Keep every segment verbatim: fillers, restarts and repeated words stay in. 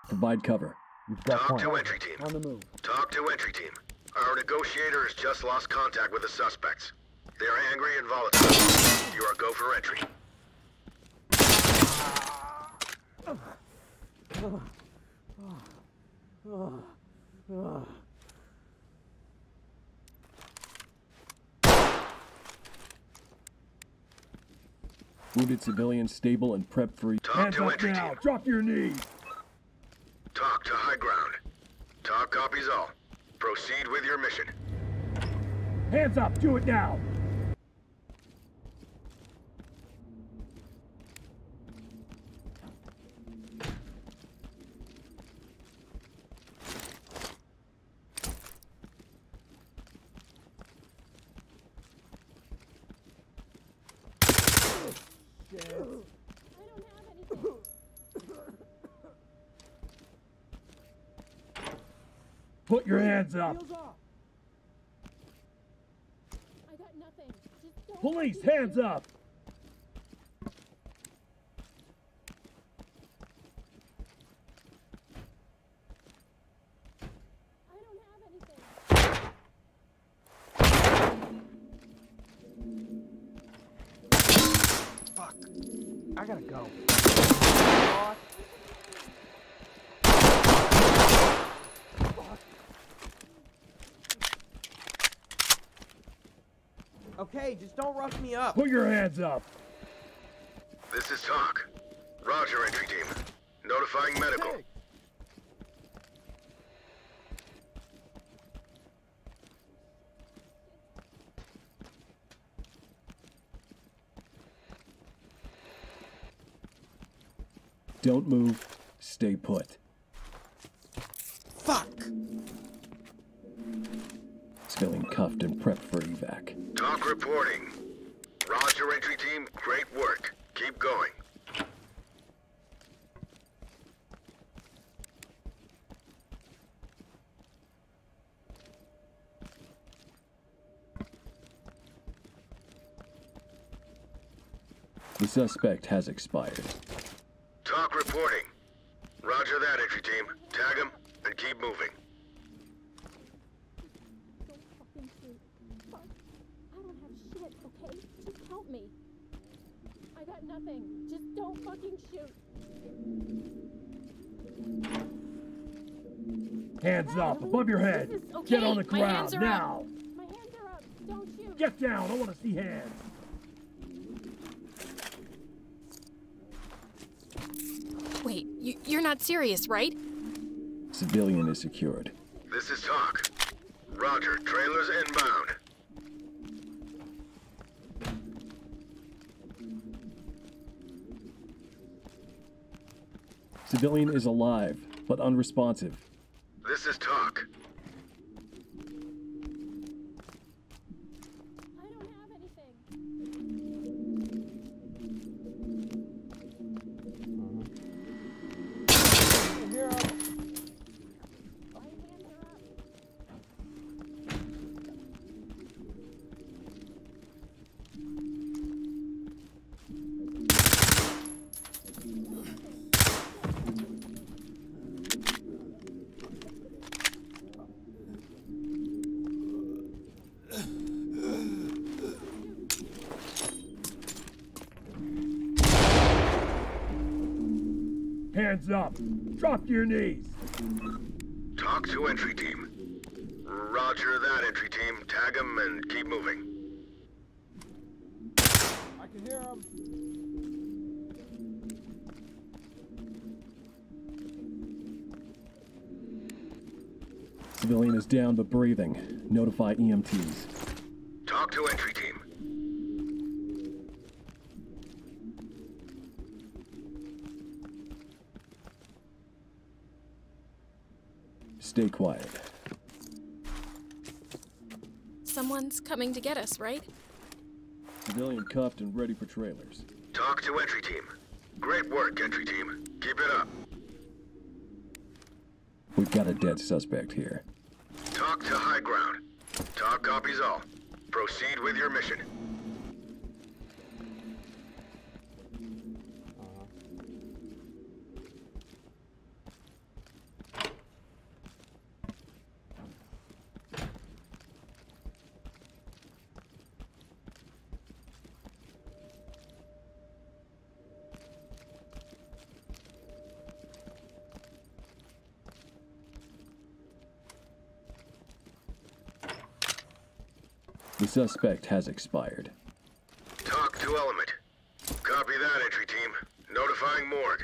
Provide cover. You've got Talk point. to entry team. On the move. Talk to entry team. Our negotiator has just lost contact with the suspects. They are angry and volatile. You are go for entry. Wounded civilians stable and prep for... Talk Hands to up entry now! team. Drop your knees! Talk to high ground. Talk copies all. Proceed with your mission. Hands up! Do it now! Put your hands up! I got nothing. Just don't Police, fucking hands shoot. up! I don't have anything. Fuck. I gotta go. Okay, just don't rough me up. Put your hands up! This is Talk. Roger, entry team. Notifying medical. Hey. Don't move. Stay put. Fuck! Civilian cuffed and prepped for evac. Talk reporting. Roger, entry team. Great work. Keep going. The suspect has expired. Talk reporting. Roger that, entry team. Tag him and keep moving. Don't fucking shoot. Fuck. I don't have shit, okay? Just help me. I got nothing. Just don't fucking shoot. Hands up, above your head! Jesus, okay. Get on the My hands ground, are now! up. My hands are up. Don't shoot. Get down, I want to see hands! Wait, you, you're not serious, right? Civilian is secured. This is Talk. Roger, trailers inbound. Civilian is alive, but unresponsive. This is Talk. I don't have anything. Here, My hands are up. Hands up! Drop to your knees! Talk to entry team. Roger that, entry team. Tag him and keep moving. I can hear him. Civilian is down but breathing. Notify E M Ts. Talk to entry team. Stay quiet. Someone's coming to get us, right? Civilian cuffed and ready for trailers. Talk to entry team. Great work, entry team. Keep it up. We've got a dead suspect here. Talk to high ground. Talk copies all. Proceed with your mission. The suspect has expired. Talk to Element. Copy that, entry team. Notifying morgue.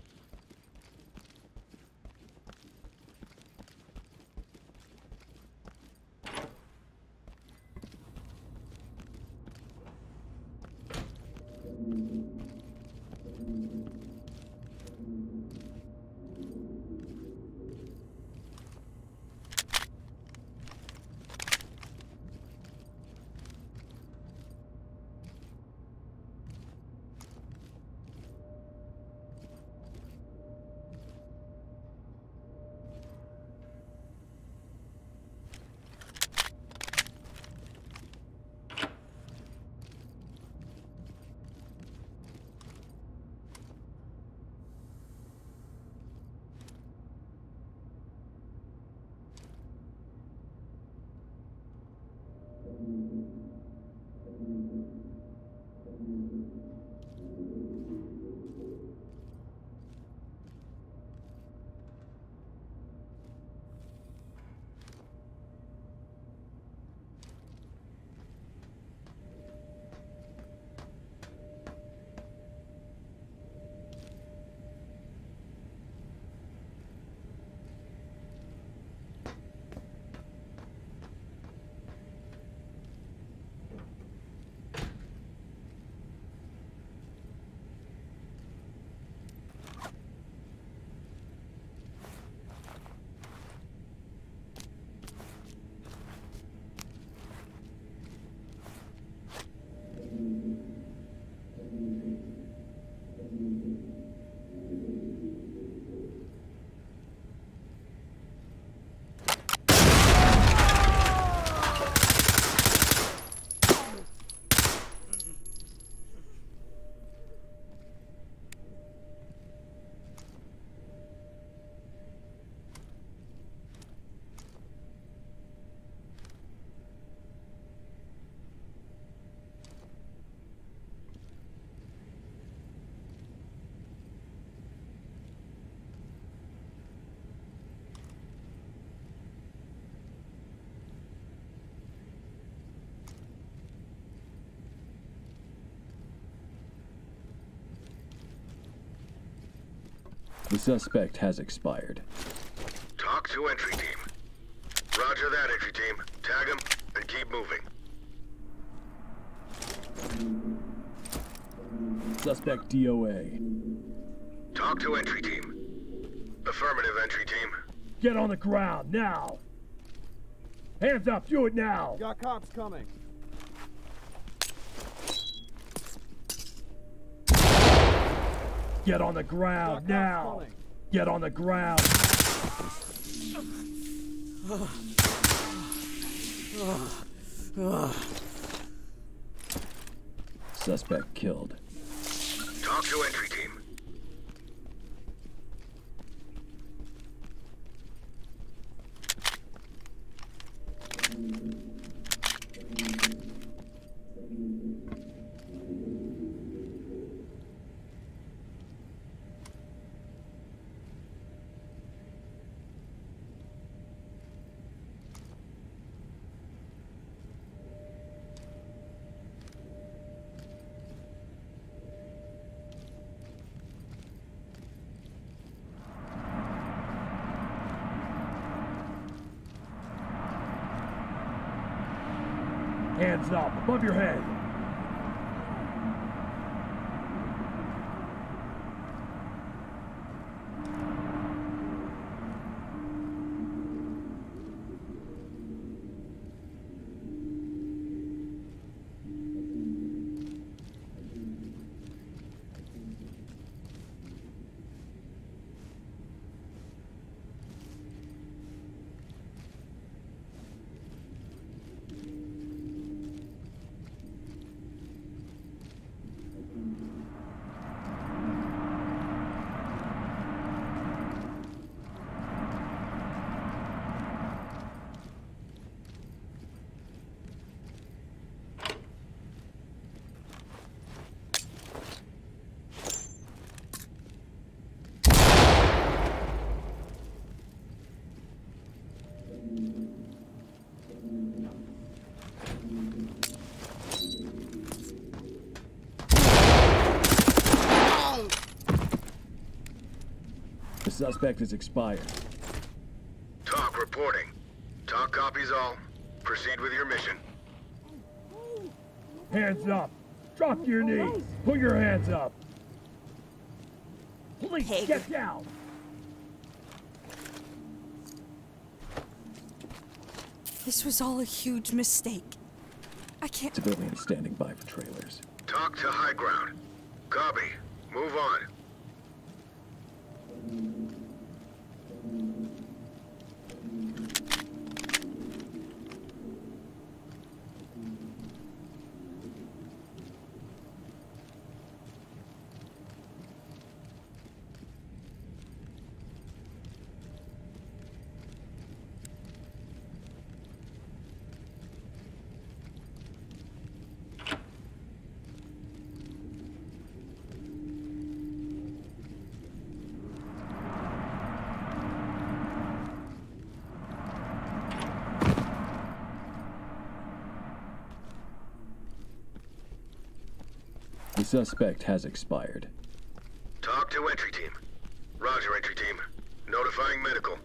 The suspect has expired. Talk to entry team. Roger that, entry team. Tag him and keep moving. Suspect D O A. Talk to entry team. Affirmative, entry team. Get on the ground, now! Hands up, do it now! Got cops coming. Get on the ground, Got now! cops coming. Get on the ground! Suspect killed. Talk to entry team. Hands up, above your head! The suspect is expired. Talk reporting. Talk copies all. Proceed with your mission. Hands up. Drop to your knees. Put your hands up. Police, Pig. get down. This was all a huge mistake. I can't. Civilians standing by for trailers. Talk to high ground. Copy. Move on. The suspect has expired. Talk to entry team. Roger, entry team. Notifying medical.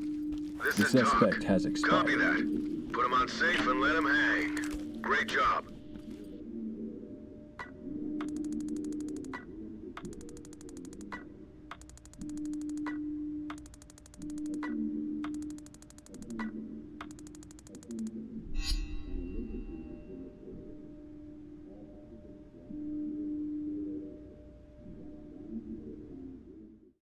The This is suspect Talk. has expired. Copy that. Put him on safe and let him hang. Great job.